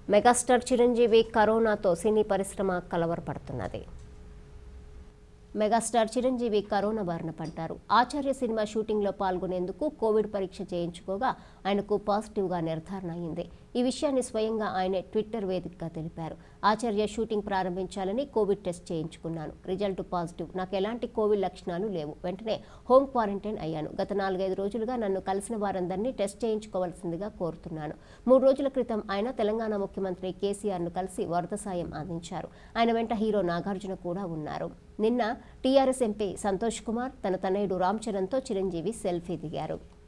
Megastar Chiranjeevi కరోనాతో సినీ పరిశ్రమ కలవరపడుతున్నది. Megastar Chiranjeevi corona బారిన పడ్డారు. ఆచార్య సినిమా షూటింగ్లో పాల్గొనేందుకు కోవిడ్ పరీక్ష చేయించుకోగా ఆయనకు పాజిటివ్గా నిర్ధారణ అయింది. ఈ విషయాన్ని స్వయంగా ఆయన ట్విట్టర్ వేదికగా తెలిపారు. ఆచార్య షూటింగ్ ప్రారంభించాలని కోవిడ్ టెస్ట్ చేయించుకున్నాను. Result positive. నాకు ఎలాంటి కోవిడ్ లక్షణాలు లేవు. వెంటనే హోమ్ క్వారంటైన్ అయ్యాను. గత 4-5 రోజులుగా నన్ను కలిసిన వారందరినీ టెస్ట్ చేయించుకోవాల్సిందిగా కోరుతున్నాను. 3 రోజుల క్రితం ఆయన తెలంగాణ ముఖ్యమంత్రి కేసీఆర్ను కలిసి వరద సాయం అందించారు. ఆయన వెంట హీరో నాగార్జున కూడా ఉన్నారు. నిన్న టీఆర్ఎస్ ఎంపీ సంతోష్ కుమార్ తన తనయుడు రామ్ చరణ్తో చిరంజీవి సెల్ఫీ దిగారు.